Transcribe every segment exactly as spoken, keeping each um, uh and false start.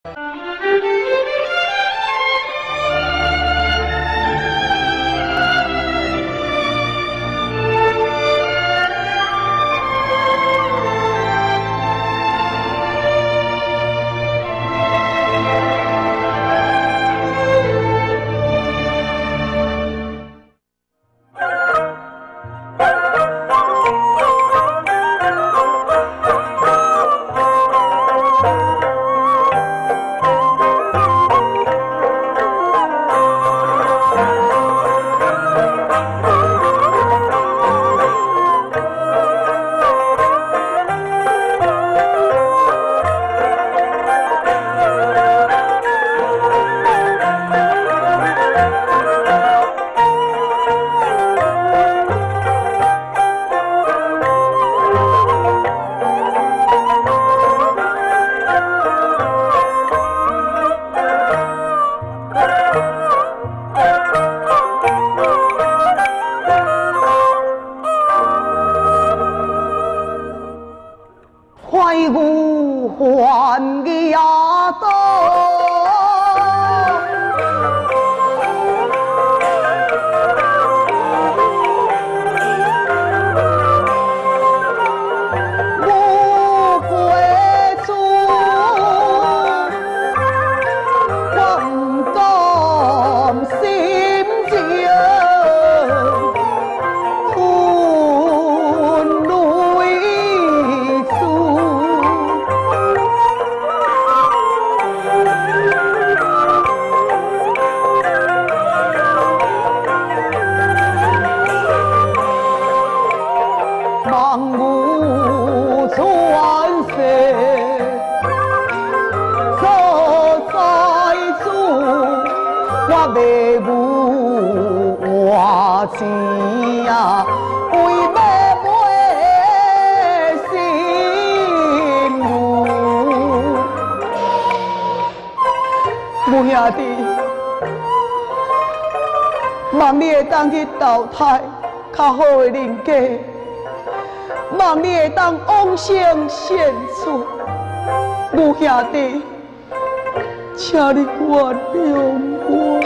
望你会当去投胎较好的人家，望你会当往生善处。吴兄弟，请你原谅我。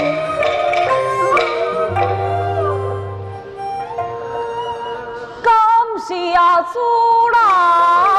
感谢主人。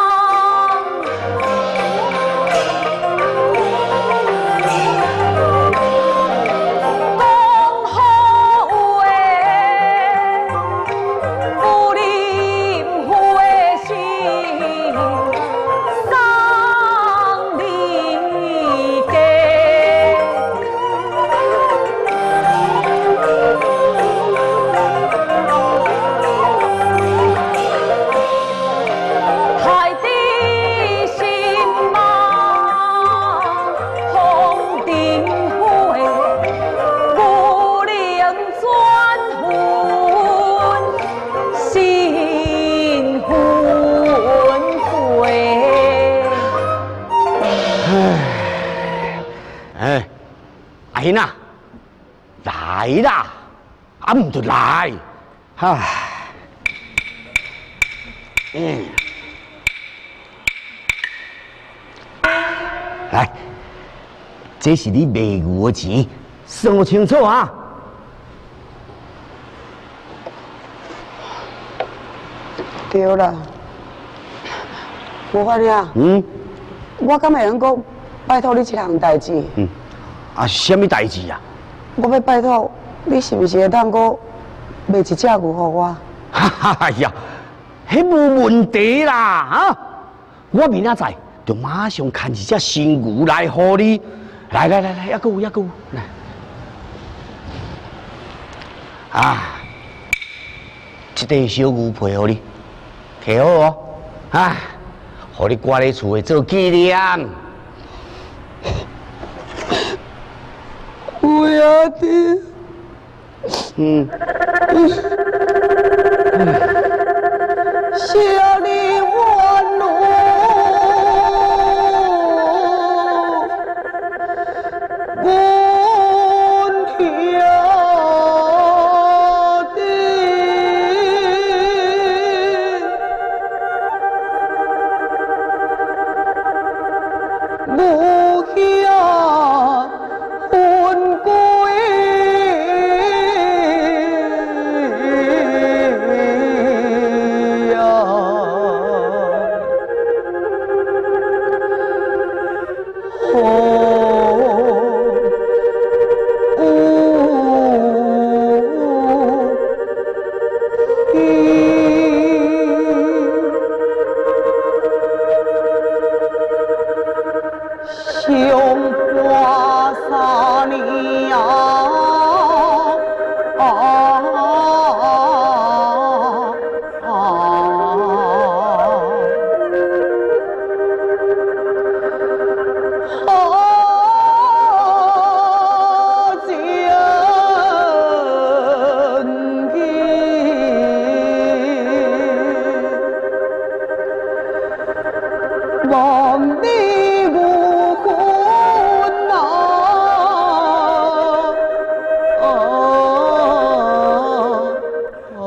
阿欣啊，来啦！啊，唔就来，唉，嗯，来，这是你卖牛的钱，算清楚啊！ 对啦，无法呀。嗯，我敢会能够拜托你一项代志？嗯。 啊，什么代志啊？ 我要拜托你，是不是会当个卖一只牛给我？ 哈哈呀，迄无问题啦啊！我明仔载就马上牵一只新牛来予你。来来来来，还佫有，还佫有，来。啊，这块小牛皮予你，摕好哦，啊，予你挂咧厝诶做纪念。 有呀弟，嗯，谢你冤枉，阮兄弟，我兄。 中花三年呀，啊啊！望你无魂呐，啊啊！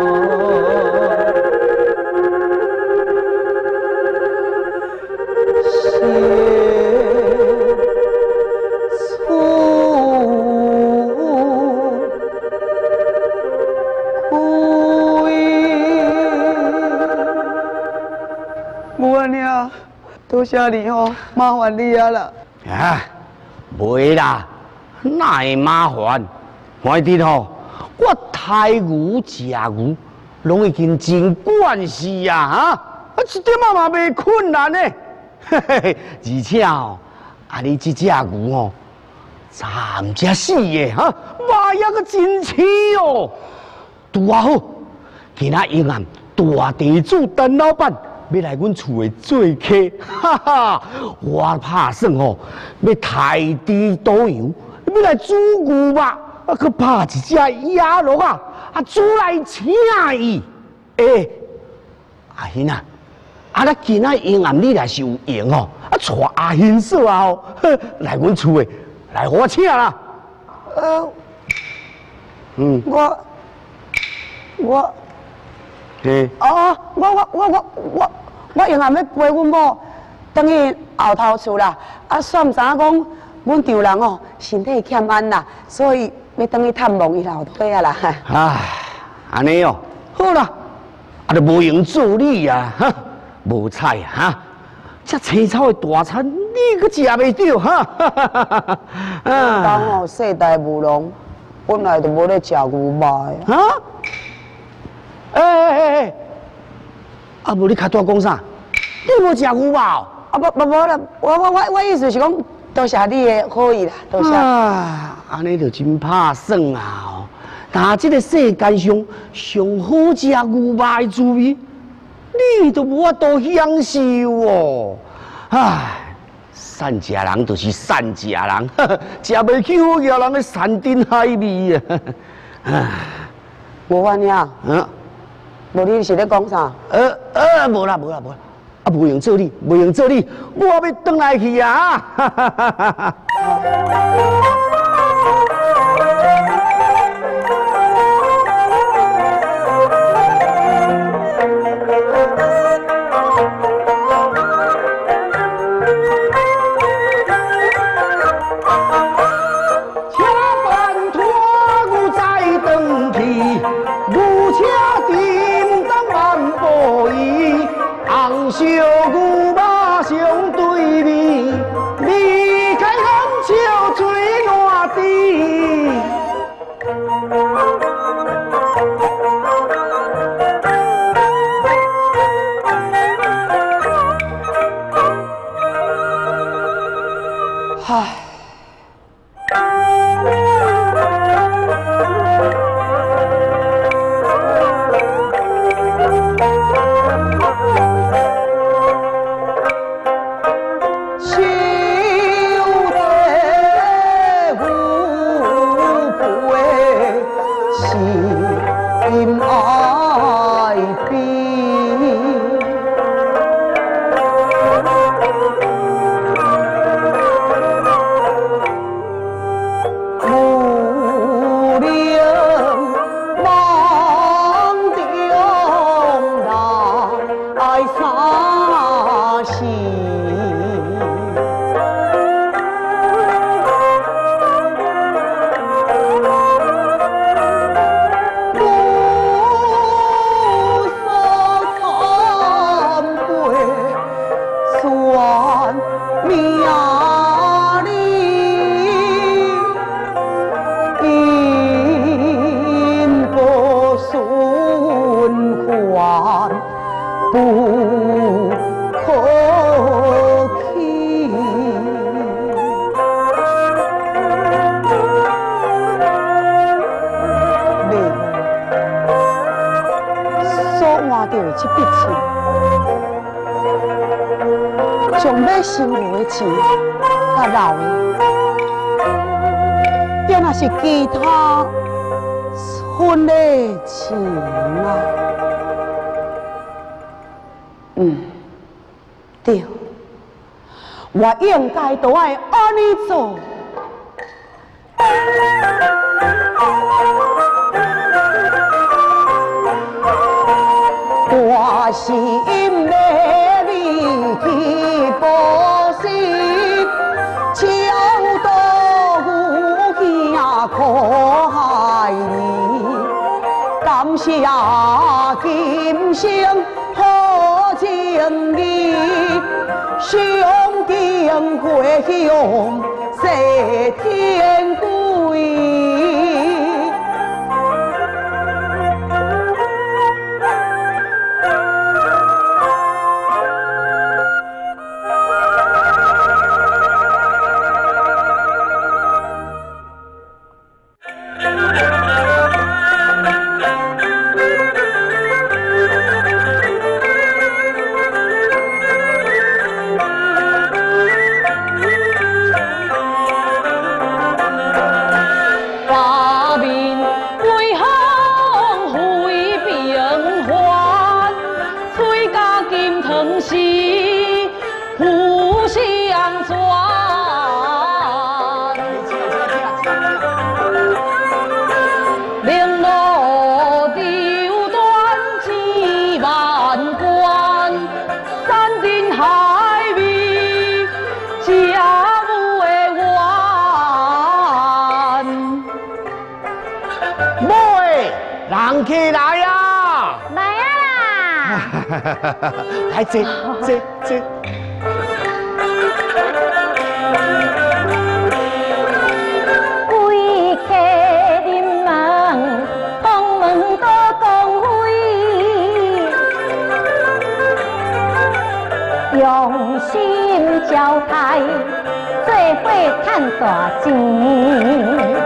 母安娘，多谢你哦，麻烦你啊啦。 啊，袂啦，哪会麻烦？反正吼，我杀牛食牛，拢已经真惯势啊！哈，啊一点仔嘛袂困难呢。嘿嘿嘿，而且哦，啊你这只牛哦，惨只死的哈，妈呀个真气哦！拄啊好，今仔永安大地主陈老板。要来阮厝诶做客，哈哈！我拍算吼，要抬地倒洋，要来煮牛肉，啊，佮拍一只野鹿啊，啊煮来请伊。诶、欸，阿欣啊，啊咱今仔永暗你若是有闲吼，啊带阿欣嫂啊吼，来阮厝诶，来互我请啦。 呃， 嗯， 我我。 嘿， 哦，我我我我我我用下要陪阮某等去后头厝啦。啊，算毋知影讲，阮丈人哦身体欠安啦，所以要等去探望伊后腿啊啦。 唉，安尼哦，好啦，啊，都无用做你啊，哈，无彩啊，哈，这青草的大餐你可食袂着哈，哈哈哈哈啊！ 当哦世代务农，本来就无咧食牛肉的。 啊？哎哎哎！啊，无你较大讲啥？你无食牛肉？啊， 啊，无无无啦，我我我我意思是讲，多谢你的好意啦，多谢。 啊，安尼就真拍算啊！哦，但这个世界上上好食牛肉的滋味，你都无法度享受哦。唉，善食人就是善食人，食袂起好野人的山珍海味啊！啊， 无法呀。 啊。 无你是咧讲啥？ 呃呃，无啦无啦无啦，啊无用做你，无用做你，我要转来去啊！哈哈哈哈哈！车饭拖牛再登去，牛车红烧牛肉相对味，离开红烧水烂甜。唉。 生活的钱较老的，也若是其他村的钱啊。嗯，对，我应该都爱安尼做。我心要你去报信，超度有兄可害你，感谢今生好情义，上顶回乡谢天归。 人客来啊！ 来啊啦！ 来坐坐坐。 贵客临门，访问多光辉，用心交代，做伙赚大钱。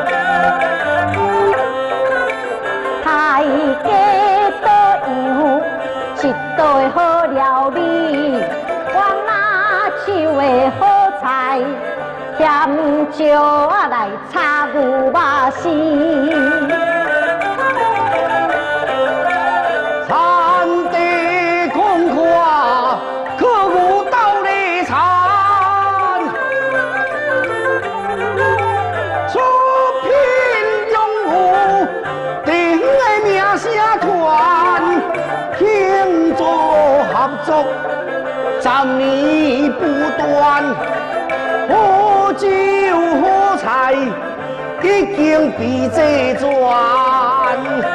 大家多样，一道的好料理，我拿手的好菜，添椒啊来炒牛肉丝。 产地空阔，客户到里产，出品用户。名声传，庆祝合作十年不断，好酒好菜已经被这转。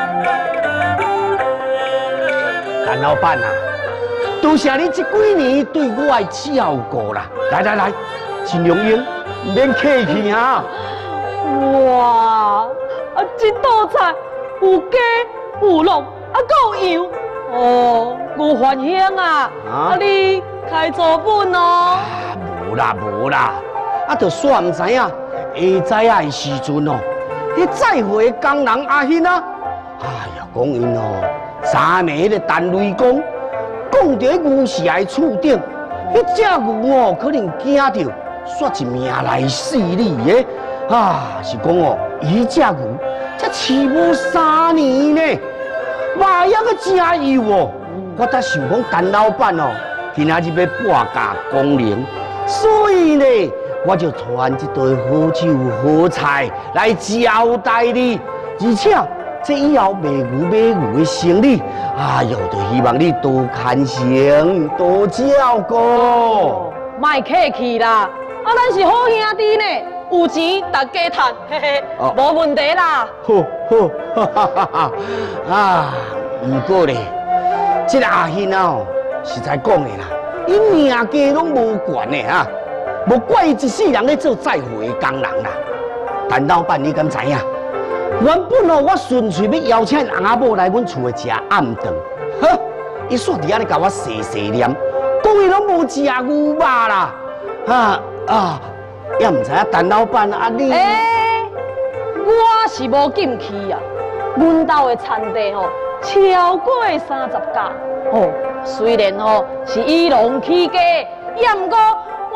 陈老板啊，多谢你这几年对我的照顾啦！来来来，请容用，免客气啊！ 哇，啊，这道菜。有鸡有肉，啊，够有羊，哦，有饭香啊！啊，你开做本哦。 无啦无啦，啊，就煞唔知影下早仔的时阵哦，迄再会工人阿欣啊，哎呀，讲因哦，三暝迄个陈雷公，讲着迄牛是来厝顶，迄只牛哦，可能惊着，煞一命来死你的，啊，是讲哦，伊只牛。才饲无三年呢，肉还阁真幼哦。我才想讲，陈老板哦，今仔日要半价光临，所以呢，我就传这堆好酒好菜来招待你。而且，这以后卖牛买牛的生意，哎呦，就希望你多看诚，多照顾。 莫客气啦，啊，咱是好兄弟呢。有钱大家赚，嘿嘿，无、哦、问题啦。 好，好，哈哈哈哈！啊，不过咧，这个阿欣啊，实在讲的啦，伊命家拢无悬的哈，无怪伊一世人咧做载货的工人啦。陈老板，你敢知影？原本哦，我纯粹要邀请翁仔某来阮厝的食暗顿，呵，伊煞伫遐咧甲我细细念，讲伊拢无食牛肉啦，啊啊！也唔知影陈老板啊你， 诶、欸，我是无进去啊。阮兜的田地吼超过三十甲，哦，虽然吼是以农起家，也毋过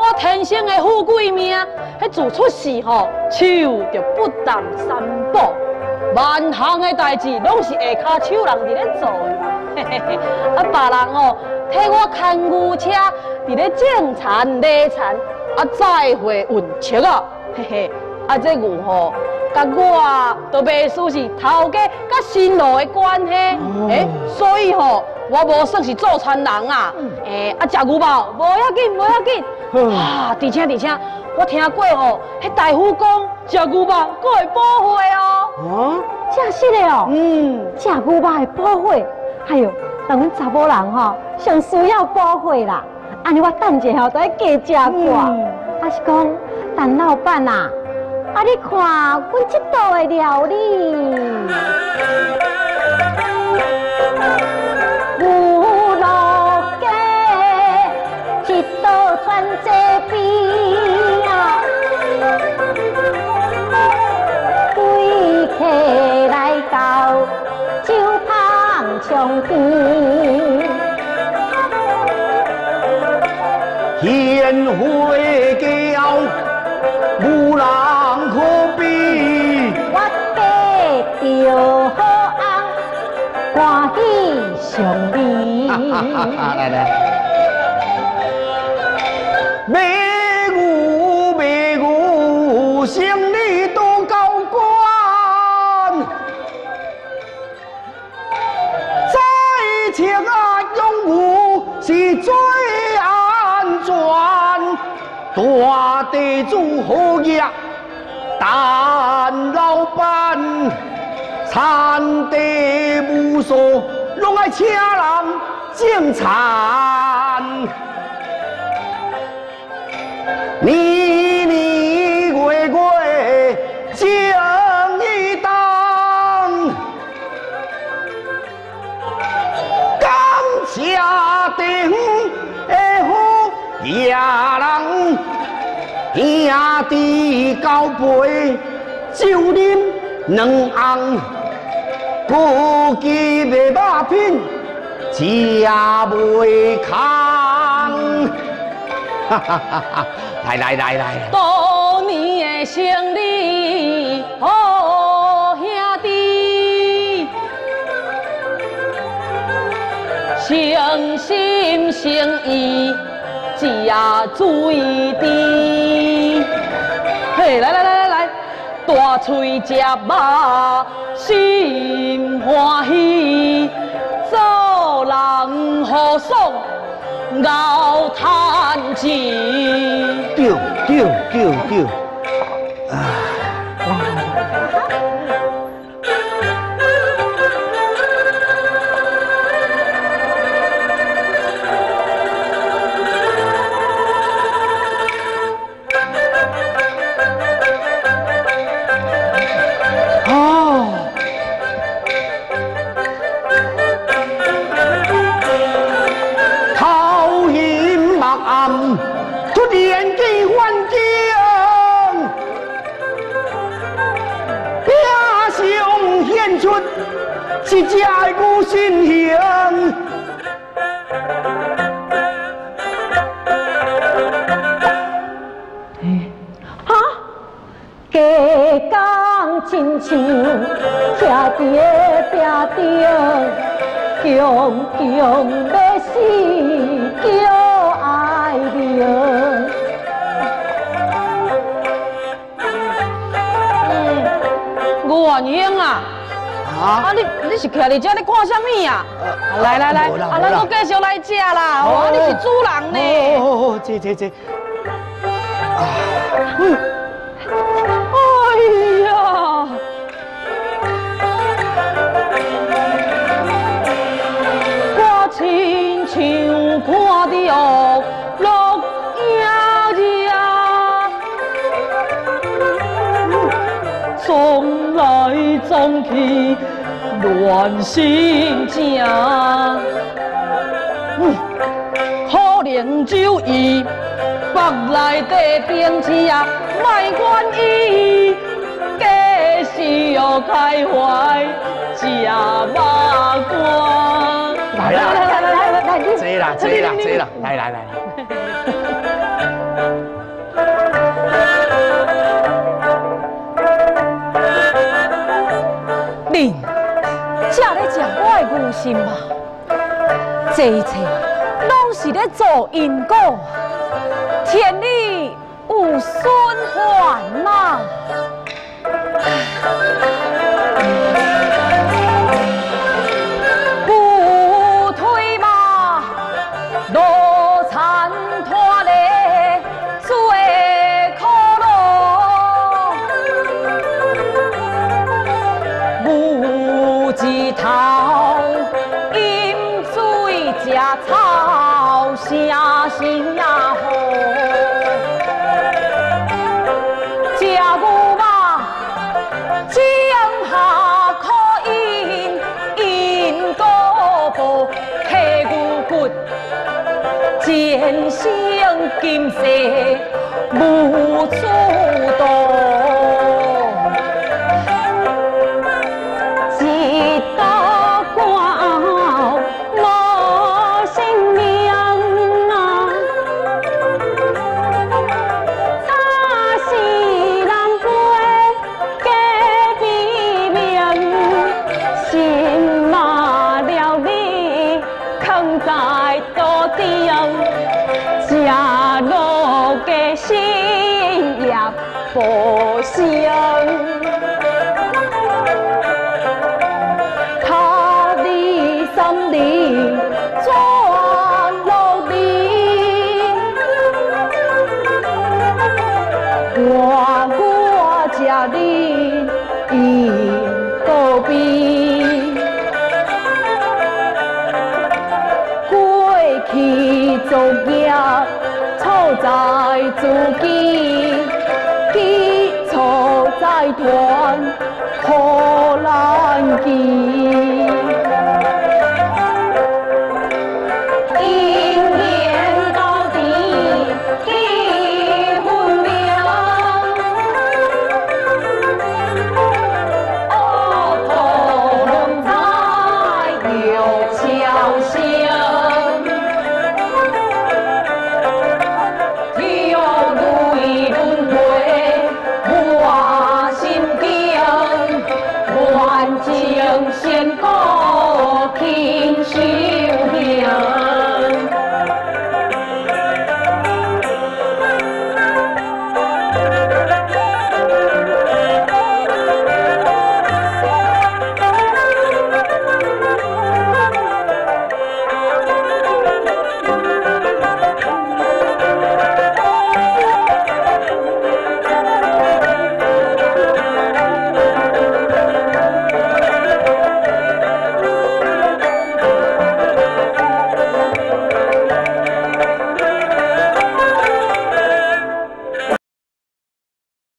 我天生的富贵命，迄自出世吼，手就不当三宝，万项的代志拢是下骹手人伫咧做的。嘿嘿嘿，啊，别人哦替我牵牛车，伫咧种田理田，啊，再会运气啊，嘿嘿，啊，这牛吼。 甲我都袂输是头家甲新路的关系，诶、哦欸，所以吼，我无算是做田人啊。诶、嗯，啊，食牛肉无要紧，无要紧。啊，而且而且，我听过吼，迄大夫讲食牛肉佫会补血哦。 啊，真实的哦。嗯，食牛肉会补血，还有，咱阮查某人吼，上需要补血啦。安尼我等一下吼，再加食过。还是讲，陈老板啊。 啊！你看，阮这道的料理，牛肉鸡，一道全这边啊，对客来到酒香冲天， 宴会叫牛郎。 可比我家着好翁，欢喜上礼。 来来，卖牛卖牛，生意都高官。再请啊用牛是最安全，大地主好业。 但老板产地无数，拢爱请人种田。年年月月种一担，感谢顶的好野人。 兄弟交陪，酒啉两甕，估计卖肉品，吃袂空。哈哈哈哈！来来来来， 多年的胜利，好兄弟，诚心诚意。 家水滴，嘿，来来来来来，大喙食肉，心欢喜，做人好爽，熬叹气。 对对对对，啊！是只的牛身形， 哈，家讲亲像徛伫个壁顶，强强要死叫爱命。 吴元英啊！ 啊！你你是徛伫遮，你看啥物啊？来来来，啊，咱搁继续来食啦！哦，你是主人呢。 哦哦，这这这。 哎呀！我亲像看到落影日，撞来撞去。 乱心情，嗯，可能就伊腹内底冰刺啊，莫管伊，假是要开怀吃肉干。 来啦来来来来来， 来， 坐啦坐啦坐啦，来来来来。 放心吧，这一切拢是咧做因果，天理有顺还嘛。不退嘛，路残拖咧最苦路，无枝头饮水食草，声声也好。食牛肉，井下可饮，因果报，下牛骨，前生今世无处躲。一道光无性命啊，早是人陪假比命，心嘛了你藏在肚顶，食落的心也无声。心里转落里，我我这里因告别，过去作业错在自己，记错在团，好难记。